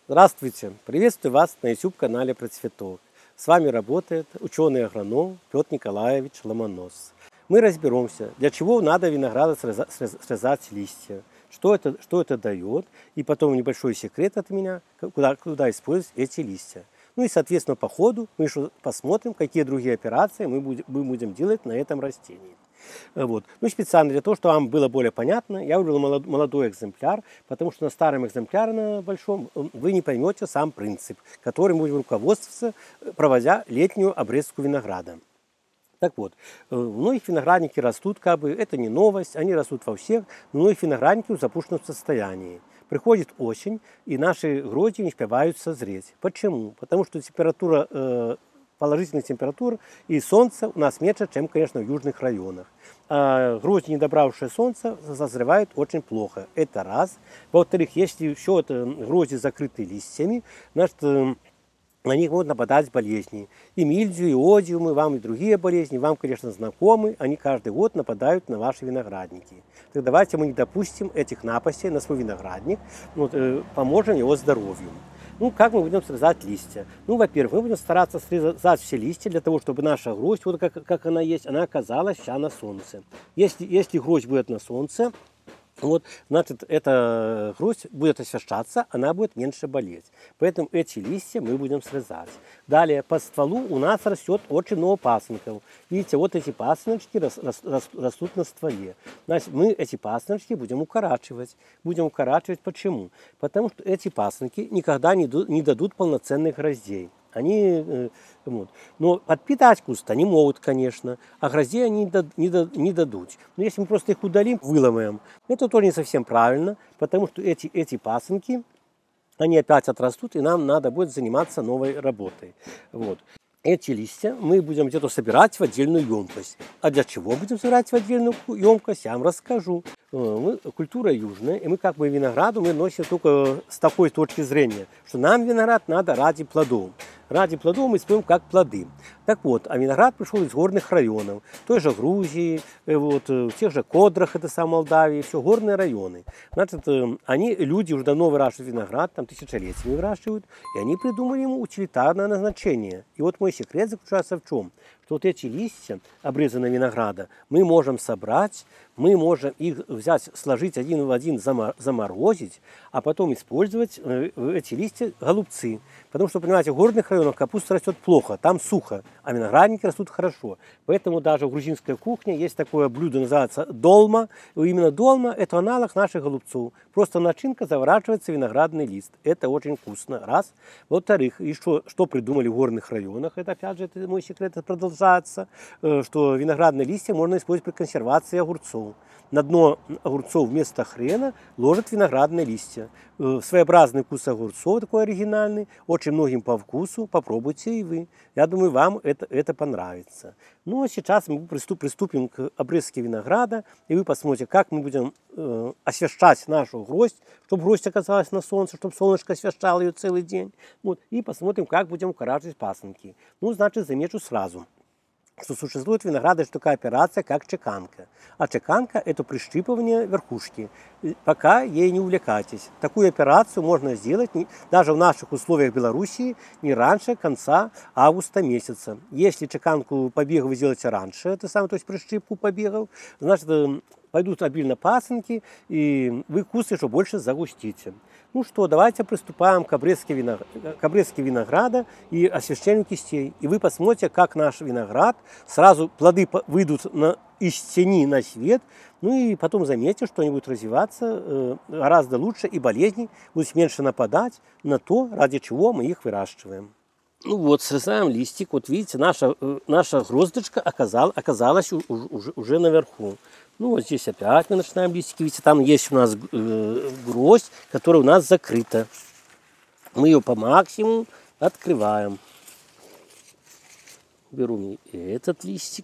Здравствуйте! Приветствую вас на YouTube-канале Процветок. С вами работает ученый-агроном Петр Николаевич Ломонос. Мы разберемся, для чего надо винограду срезать листья, что это дает, и потом небольшой секрет от меня, куда использовать эти листья. Ну и, соответственно, по ходу мы еще посмотрим, какие другие операции мы будем делать на этом растении. Вот. Ну, специально для того, чтобы вам было более понятно, я выбрал молодой экземпляр, потому что на старом экземпляре, на большом, вы не поймете сам принцип, которым будем руководствоваться, проводя летнюю обрезку винограда. Так вот, многих виноградники растут, это не новость, они растут во всех, но многих виноградники в запущенном состоянии. Приходит осень, и наши грозди не успевают созреть. Почему? Потому что положительная температура и солнце у нас меньше, чем, конечно, в южных районах. А грозди, не добравшие солнца, созревают очень плохо. Это раз. Во-вторых, если еще грозди закрыты листьями, значит, на них могут нападать болезни. И мильдию, и одиумы, вам и другие болезни, вам, конечно, знакомы, они каждый год нападают на ваши виноградники. Так давайте мы не допустим этих напастей на свой виноградник, поможем его здоровью. Ну, как мы будем срезать листья? Ну, во-первых, мы будем стараться срезать все листья для того, чтобы наша гроздь, вот как она есть, она оказалась вся на солнце. Если гроздь будет на солнце, значит, эта гроздь будет освещаться, она будет меньше болеть. Поэтому эти листья мы будем срезать. Далее, по стволу у нас растет очень много пасынков. Видите, вот эти пасыночки растут на стволе. Значит, мы эти пасыночки будем укорачивать. Будем укорачивать почему? Потому что эти пасынки никогда не дадут полноценных гроздей. Но подпитать куст они могут, конечно, а гроздей они не дадут. Но если мы просто их удалим, выломаем, это тоже не совсем правильно, потому что эти пасынки, они опять отрастут, и нам надо будет заниматься новой работой. Вот. Эти листья мы будем где-то собирать в отдельную емкость. А для чего будем собирать в отдельную емкость, я вам расскажу. Культура южная, и мы винограду мы носим только с такой точки зрения, что нам виноград надо ради плодов. Ради плодов мы используем как плоды. Так вот, а виноград пришел из горных районов, той же Грузии, в тех же Кодрах, это сам Молдавии, все горные районы. Значит, люди уже давно выращивают виноград, там тысячелетиями выращивают, и они придумали ему утилитарное назначение. И вот мой секрет заключается в чем? Что вот эти листья, обрезанные винограда, мы можем собрать, мы можем их взять, сложить один в один, заморозить, а потом использовать эти листья голубцы. Потому что, понимаете, в горных районах капуста растет плохо, там сухо, а виноградники растут хорошо. Поэтому даже в грузинской кухне есть такое блюдо, называется долма. И именно долма – это аналог наших голубцов. Просто начинка заворачивается в виноградный лист. Это очень вкусно. Раз. Во-вторых, и что придумали в горных районах, это опять же это мой секрет, это продолжается, что виноградные листья можно использовать при консервации огурцов. На дно огурцов вместо хрена ложат виноградные листья. Своеобразный вкус огурцов, такой оригинальный, очень многим по вкусу, попробуйте и вы. Я думаю, вам это понравится. Ну а сейчас мы приступим к обрезке винограда, и вы посмотрите, как мы будем освещать нашу гроздь, чтобы гроздь оказалась на солнце, чтобы солнышко освещало ее целый день. И посмотрим, как будем укорачивать пасынки. Значит, замечу сразу, что существует в винограде такая операция, как чеканка. А чеканка – это прищипывание верхушки. Пока ей не увлекайтесь. Такую операцию можно сделать даже в наших условиях Белоруссии не раньше конца августа месяца. Если чеканку побегов вы сделаете раньше, то есть прищипку побегов, значит, пойдут обильно пасынки, и вы куст еще больше загустите. Ну что, давайте приступаем к обрезке винограда и освещению кистей. И вы посмотрите, как наш виноград, сразу плоды выйдут из тени на свет, и потом заметите, что они будут развиваться гораздо лучше, и болезни будут меньше нападать на то, ради чего мы их выращиваем. Срезаем листик. Вот видите, наша гроздочка оказалась уже наверху. Здесь опять мы начинаем листики. Видите, там есть у нас гроздь, которая у нас закрыта. Мы ее по максимуму открываем. Беру этот листик.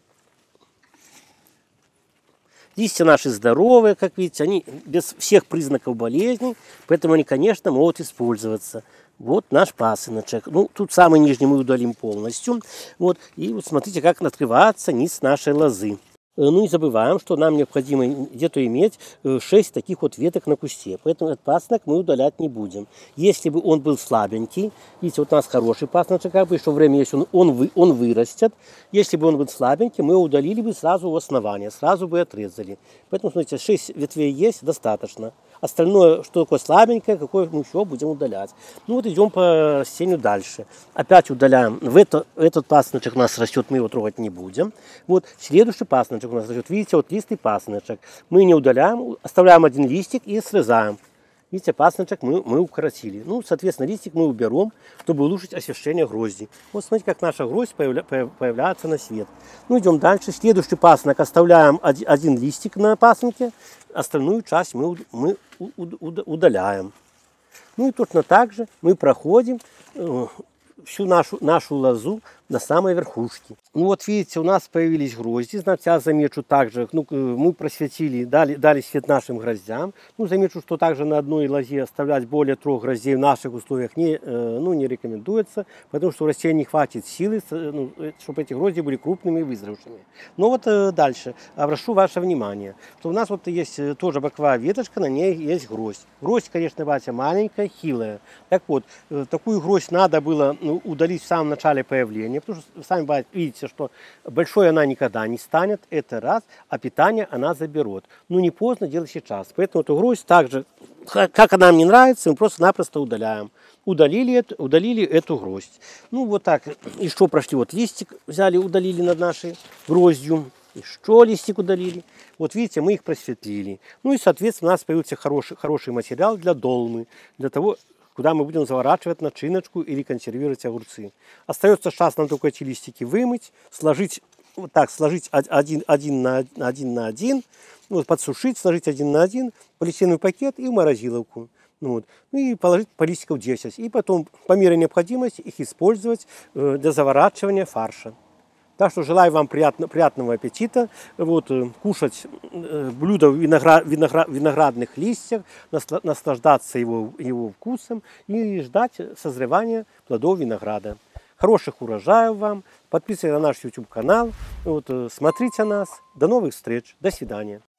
Листья наши здоровые, как видите, они без всех признаков болезни, поэтому они, конечно, могут использоваться. Вот наш пасыночек. Тут самый нижний мы удалим полностью. И смотрите, как открывается низ нашей лозы. Ну, не забываем, что нам необходимо где-то иметь 6 таких вот веток на кусте. Поэтому этот пасынок мы удалять не будем. Если бы он был слабенький, видите, вот у нас хороший пасыночек, как бы, что время есть, он вырастет. Если бы он был слабенький, мы его удалили бы сразу у основания, сразу бы отрезали. Поэтому, смотрите, 6 ветвей есть, достаточно. Остальное, что такое слабенькое, какое мы еще будем удалять. Ну вот идем по растению дальше. Опять удаляем. Этот пасыночек у нас растет, мы его трогать не будем. Вот следующий пасыночек у нас растет. Видите, вот листый пасыночек. Мы не удаляем, оставляем один листик и срезаем. Видите, пасыночек мы укоротили. Ну, соответственно, листик мы уберем, чтобы улучшить освещение грозди. Вот смотрите, как наша гроздь появляется на свет. Ну, идем дальше. Следующий пасынок оставляем один листик на пасынке. Остальную часть мы удаляем. Ну и точно так же мы проходим всю нашу лозу до самой верхушки. Ну вот видите, у нас появились грозди. Значит, я замечу также, мы просветили, дали свет нашим гроздям. Ну, замечу, что также на одной лозе оставлять более 3 гроздей в наших условиях не рекомендуется, потому что у растения не хватит силы, чтобы эти грозди были крупными и вызревшими. Но вот дальше обращу ваше внимание, что у нас вот есть тоже боковая веточка, на ней есть гроздь. Гроздь, конечно, братья, маленькая, хилая. Так вот, такую гроздь надо было удалить в самом начале появления, потому что, сами видите, что большой она никогда не станет, это раз, а питание она заберет. Ну, не поздно делать сейчас. Поэтому эту гроздь также, как она мне нравится, мы просто-напросто удаляем. Удалили эту гроздь. Ну, вот так. И что прошли? Вот листик взяли, удалили над нашей гроздью. И что листик удалили? Вот видите, мы их просветлили. Ну и, соответственно, у нас появился хороший материал для долмы, для того, куда мы будем заворачивать начиночку или консервировать огурцы. Остается сейчас нам только эти листики вымыть, сложить один на один, вот, подсушить, сложить один на один, полиэтиленовый пакет и в морозиловку. Ну и положить по листиков 10. И потом по мере необходимости их использовать для заворачивания фарша. Так что желаю вам приятного аппетита, вот, кушать блюдо в виноградных листьях, наслаждаться его вкусом и ждать созревания плодов винограда. Хороших урожаев вам, подписывайтесь на наш YouTube канал, вот, смотрите нас. До новых встреч, до свидания.